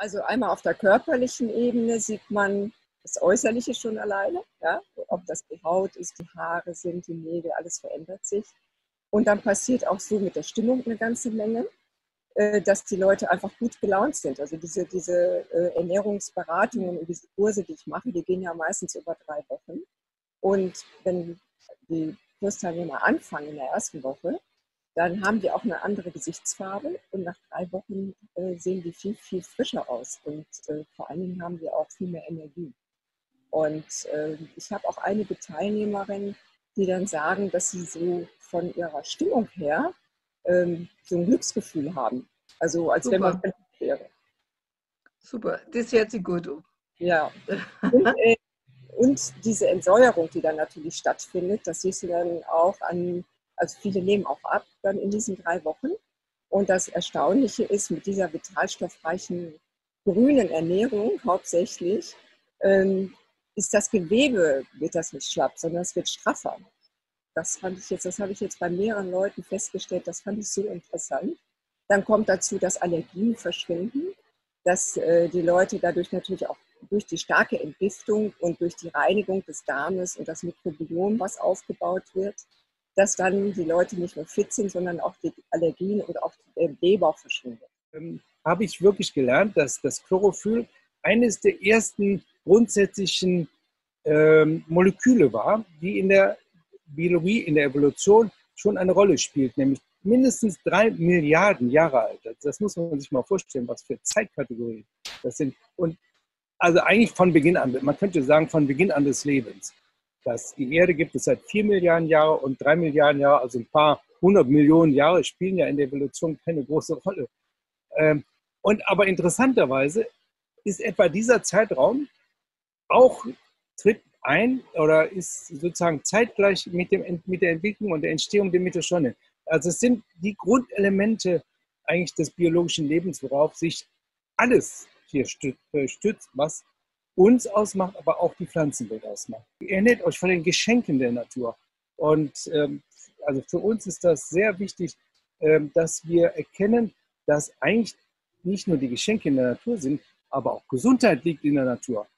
Also einmal auf der körperlichen Ebene sieht man das Äußerliche schon alleine, ja? Ob das die Haut ist, die Haare sind, die Nägel, alles verändert sich. Und dann passiert auch so mit der Stimmung eine ganze Menge, dass die Leute einfach gut gelaunt sind. Also diese Ernährungsberatungen und diese Kurse, die ich mache, die gehen ja meistens über 3 Wochen. Und wenn die Kursteilnehmer anfangen in der ersten Woche, dann haben die auch eine andere Gesichtsfarbe und nach 3 Wochen sehen die viel, viel frischer aus und vor allen Dingen haben die auch viel mehr Energie. Und ich habe auch einige Teilnehmerinnen, die dann sagen, dass sie so von ihrer Stimmung her so ein Glücksgefühl haben. Also als wenn man Super, verliebt wäre. super. Das hört sich gut an. Ja. Und, und diese Entsäuerung, die dann natürlich stattfindet, das siehst du dann auch an, also viele nehmen auch ab dann in diesen 3 Wochen. Und das Erstaunliche ist, mit dieser vitalstoffreichen grünen Ernährung hauptsächlich, ähm, ist das Gewebe, wird das nicht schlapp, sondern es wird straffer. Das habe ich jetzt bei mehreren Leuten festgestellt, das fand ich so interessant. Dann kommt dazu, dass Allergien verschwinden, dass die Leute dadurch natürlich auch durch die starke Entgiftung und durch die Reinigung des Darmes und das Mikrobiom, was aufgebaut wird, dass dann die Leute nicht nur fit sind, sondern auch die Allergien oder auch der Blähbauch verschwindet. Habe ich wirklich gelernt, dass das Chlorophyll eines der ersten grundsätzlichen Moleküle war, die in der Biologie, in der Evolution schon eine Rolle spielt, nämlich mindestens 3 Milliarden Jahre alt. Das muss man sich mal vorstellen, was für Zeitkategorien das sind. Und also eigentlich von Beginn an, man könnte sagen von Beginn an des Lebens. Die Erde gibt es seit 4 Milliarden Jahre und 3 Milliarden Jahre, also ein paar 100 Millionen Jahre, spielen ja in der Evolution keine große Rolle. Aber interessanterweise ist etwa dieser Zeitraum auch tritt ein oder ist sozusagen zeitgleich mit der Entwicklung und der Entstehung der Mitochondrien. Also es sind die Grundelemente eigentlich des biologischen Lebens, worauf sich alles hier stützt, was uns ausmacht, aber auch die Pflanzenwelt ausmacht. Ihr ernährt euch von den Geschenken der Natur. Und also für uns ist das sehr wichtig, dass wir erkennen, dass eigentlich nicht nur die Geschenke in der Natur sind, aber auch Gesundheit liegt in der Natur.